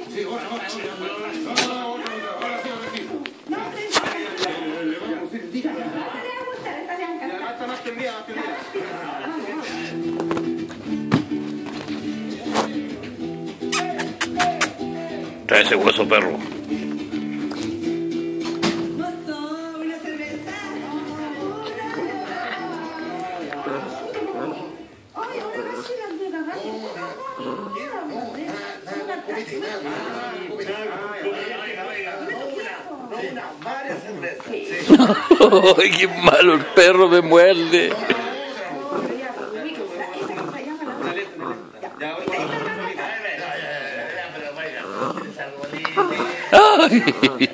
Sí, ahora sí, ahora sí. No, le vamos a decir, diga. Le va a gustar, esta le va a encantar. Hasta más tendría. Trae ese hueso, perro. Una cerveza. Oye, una mochila de la Varias cervezas. ¡Ay, qué malo el perro! Me muerde. ¡Ay!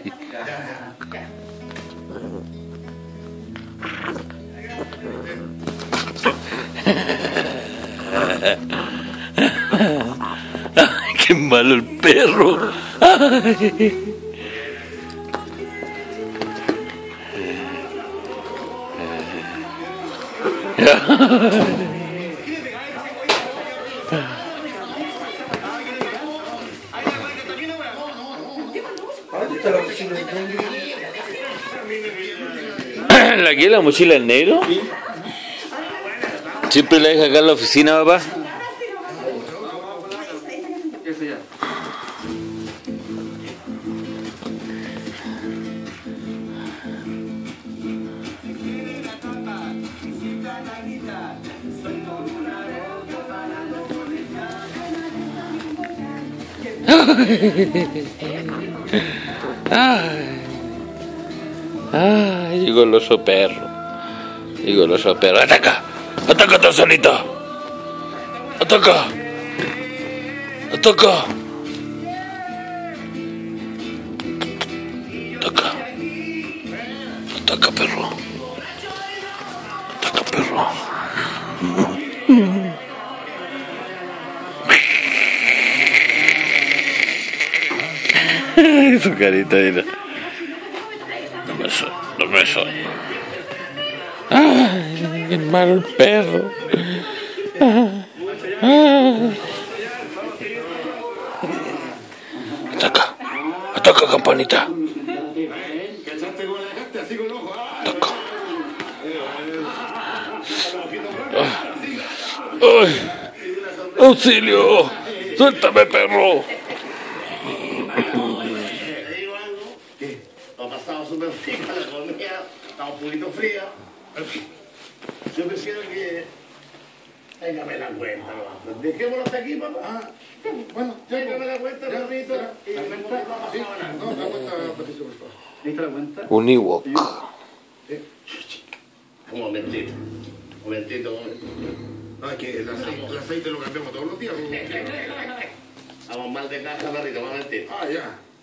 ¡Ay, qué malo el perro! ¡Ay! ¿La mochila del negro? ¿Siempre la deja acá en la oficina, papá? Ese ya. Ay, llegó el oso perro. Llegó el oso perro. ¡Ataca! ¡Ataca, Tarzanita! ¡Ataca! ¡Ataca! ¡Ataca! ¡Ataca, perro! ¡Ataca, perro! Su carita, mira. No me soy. ¡Ay, qué malo el perro! ¡Ataca! ¡Ataca, campanita! ¡Ataca! ¡Ay! ¡Auxilio! ¡Suéltame, perro! Ha pasado súper fría la comida, está un poquito fría. Yo prefiero que... Téngame la cuenta, ¿no? Dejémoslo hasta aquí, papá. Ah, bueno, Téngame la cuenta, perrito. Y ¿La no cuenta? ha Sí, pasado nada. no, la cuenta, Patricio, por favor. ¿Lista la cuenta? Un Ewok. Un momentito. No, es que el aceite lo cambiamos todos los días. Vamos mal de caja, perrito, un momentito. Ah, ya.